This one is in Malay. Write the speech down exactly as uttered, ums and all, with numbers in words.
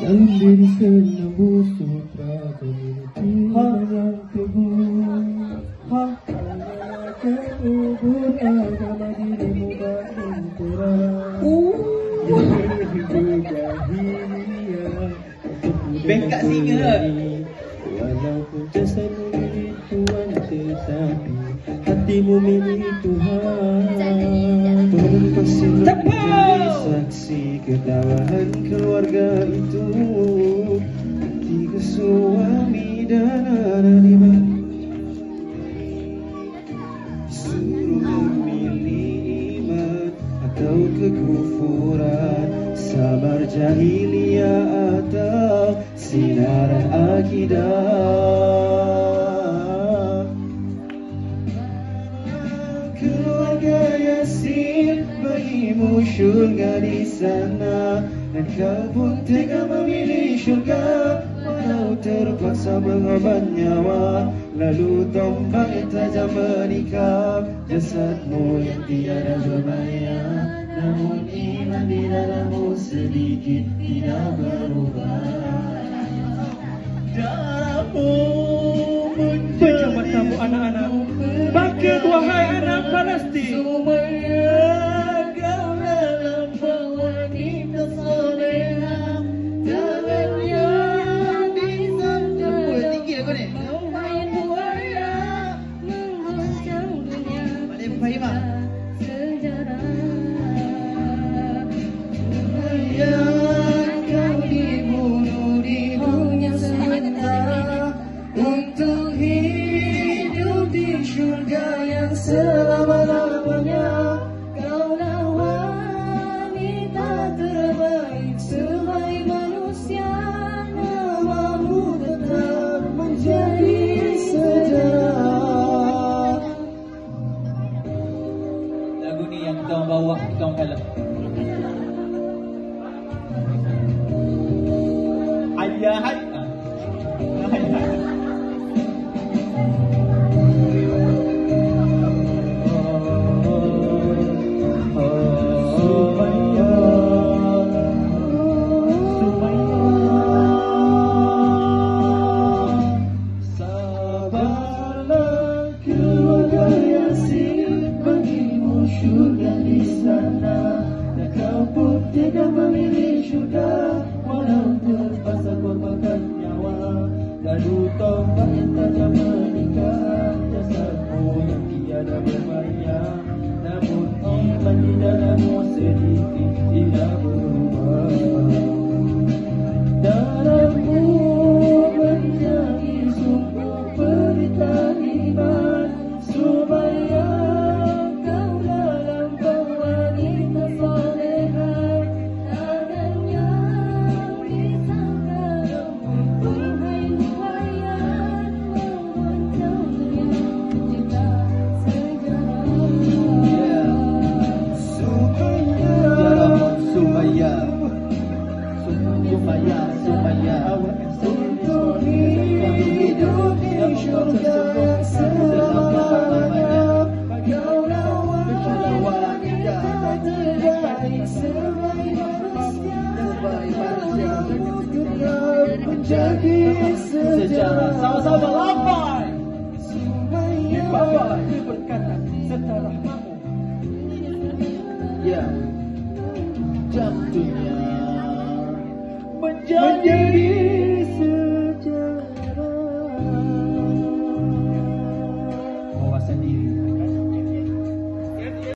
sambil senembus sutra memiliki banyak kebun. Ha, kubur agama dirimu makin terang. Jahiliyah Bengkak singa. Walaupun jasadmu milik Tuhan, tetapi hatimu milik Tuhan. Berpasrah menjadi saksi ketabahan keluarga itu. Tiga suami dan anak lima. Suruh memilih iman atau kekufuran, sabar jahiliyah atau sinaran akidah. Keluarga Yasin, bagimu syurga di sana, dan kau pun tega memilih syurga, walau terpaksa mengorban nyawa. Lalu tombak yang tajam menikam jasadmu yang tiada berbahaya, namun iman di dalammu sedikit tidak berubah. Darahmu Pejam matamu anak-anak, bangkit wahai anak Palestin. Sumayyah, kau dalam wanita solehah, tangannya di sana. Tinggi aku ni. Main buaya menghujam dunia. Balik Fahimah. Sumayyah, kau dibunuh di dunia sementara untuk hidup di syurga yang selama-lamanya. Kaulah wanita terbaik sebagai manusia, namamu tetap menjadi sejarah. Lagu ni yang kita orang bawah, kita orang dalam. Ayah hai. Ah. Ayah hai. Syurga di sana, dan kau pun tidak memilih syurga, walau terpaksa korbankan nyawa. Lalu tombak yang tajam menikam jasadmu yang tiada berbahaya, namun iman di dalammu sedikit tidak berubah. Darahmu menjadi sumber berita iman. Sumayyah, Sumayyah, Sumayyah, untuk hidup di syurga selamanya. Kaulah wanita terbaik sebagai manusia, tetap menjadi sejarah. Sama-sama lambai. Sumayyah, Bapak berkata setara kamu. ya, jatuhnya Menjadi